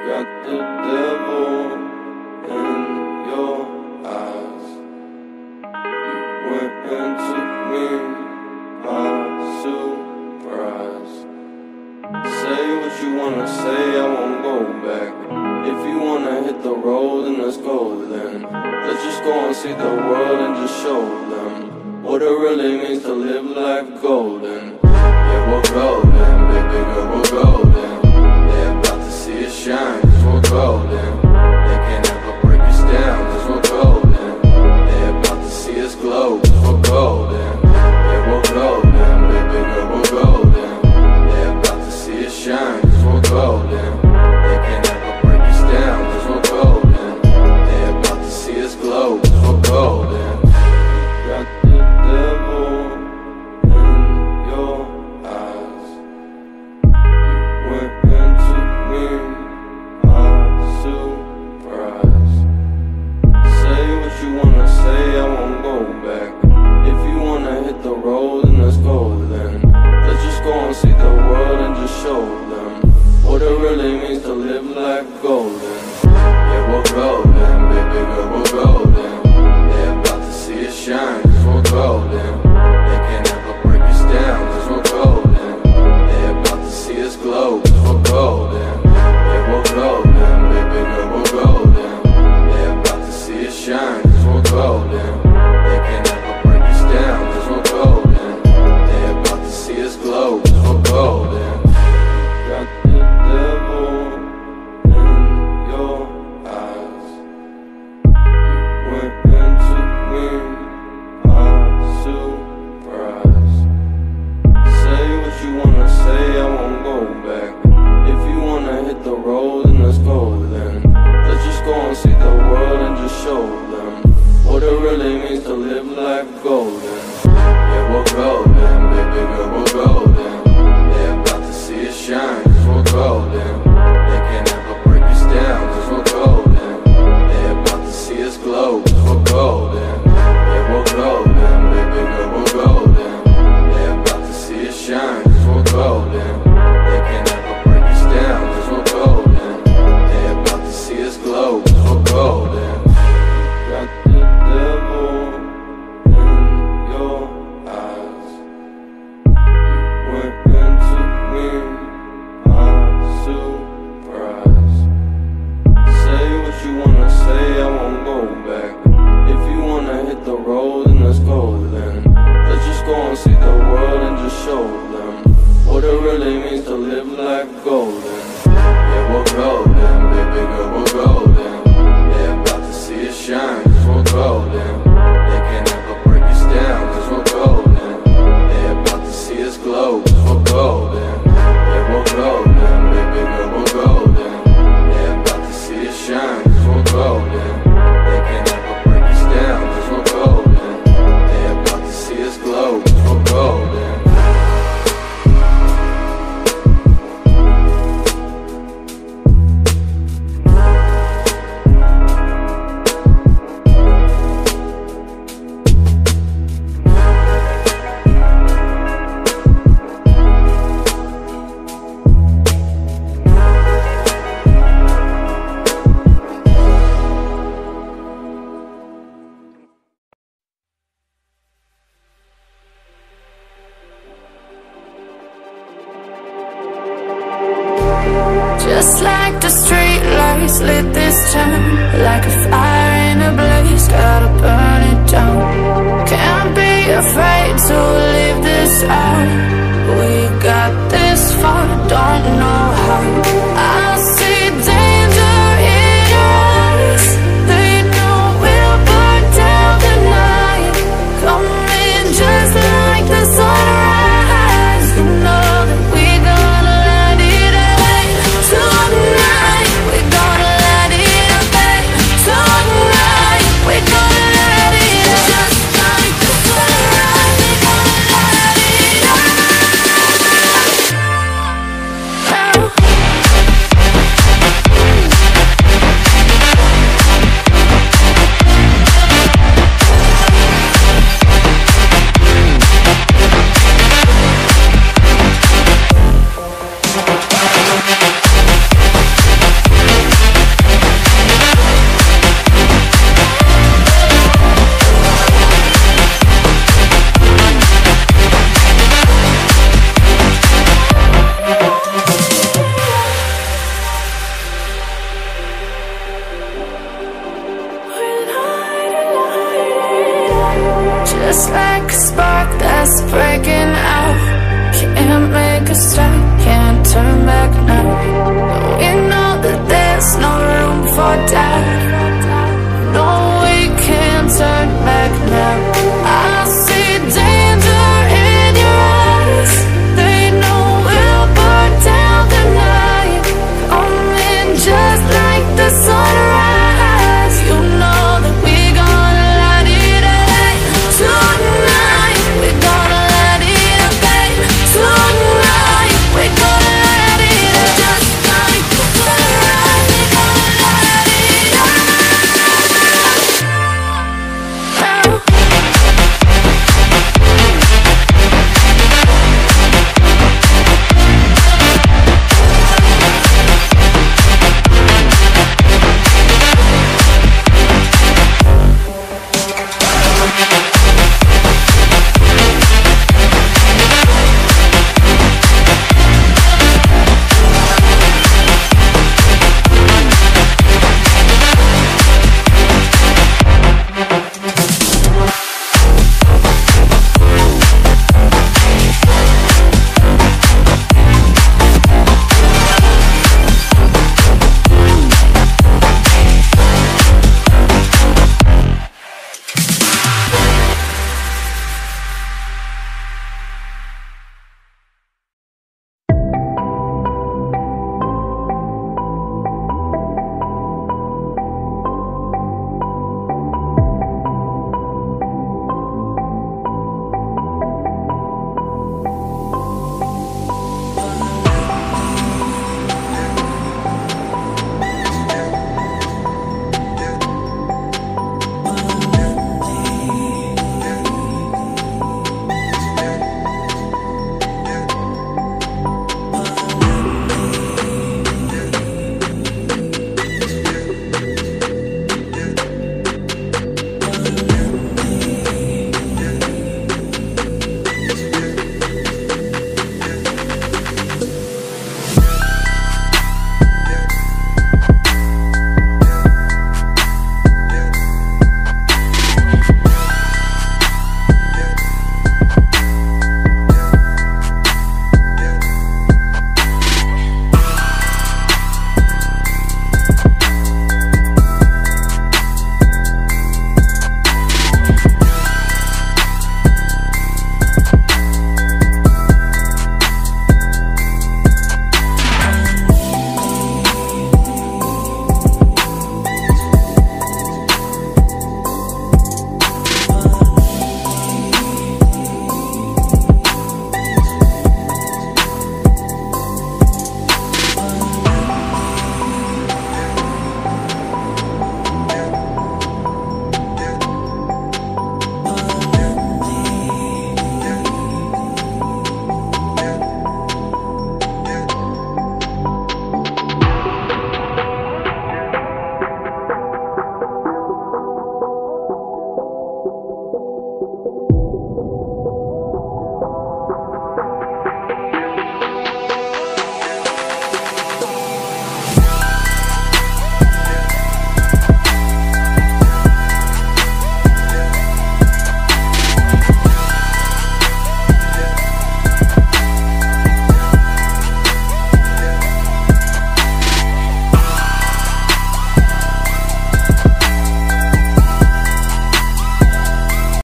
Got the devil in your eyes. You went and took me by surprise. Say what you wanna say, I won't go back. If you wanna hit the road, then let's go then. Let's just go and see the world and just show them what it really means to live life golden. Yeah, we're golden, baby girl, we're golden. They're about to see us shine, cause we're golden. They can't ever break us down, cause we're golden. They're about to see us glow, cause we're golden. Yeah, we're golden, baby girl, we're golden. They're about to see us shine, cause we're golden. They can't ever break us down, cause we're golden. They're about to see us glow, cause we're golden. Got the devil in your eyes. You went and took me by surprise. Say what you wanna say, I won't go back. If you wanna hit the road, then let's go then. Let's just go and see the world and just show them what it really means to live life golden. Yeah, we're golden, baby girl, we're golden. They're about to see us shine, cause we're golden. They can't ever break us down, cause we're golden. They're about to see us glow, cause we're golden. Yeah, we're golden, baby girl, we're golden. They're about to see us shine, cause we're golden. They can't ever break us down, cause we're golden. They're about to see us glow, cause we're golden. Got the devil in your eyes. You went and took me by surprise. Say what you wanna say, I won't go back. If you wanna hit the road, then let's go then. Let's just go and see the world and just show them what it really means to live life golden. Yeah, we're golden, baby girl, we're golden. They're about to see us shine, cause we're golden. They can't ever break us down, cause we're golden. They're about to see us glow, cause we're golden. Yeah, we're golden, baby girl, we're golden. They're about to see us shine, cause we're golden. They can't ever break us down, cause we're golden. They're about to see us glow, cause we're golden. Got the devil in your eyes. You went and took me by surprise. Say what you wanna say, I won't go back. If you wanna hit the road, then let's go then. Let's just go and see the world and just show them what it really means to live life golden. Yeah, we're golden, baby girl, we're golden. They're about to see us shine, cause we're golden. They can't ever break us down, cause we're golden. They're about to see us glow, cause we're golden. Yeah, we're golden, baby girl, we're golden. They're about to see us shine, cause we're golden. They can't ever break us down, cause we're golden. They're about to see us glow, cause we're golden. Just like the street lights lit this town, like a fire in a blaze, gotta burn it down. Can't be afraid to leave this out. We got this far, don't know how. I see danger in your eyes. They know we'll burn down the night. Coming just like the sunrise. You know that we gonna light it up tonight. We're gonna light it up tonight. just like a spark that's breaking out. Can't make a stop, can't turn back now. We know that there's no room for doubt.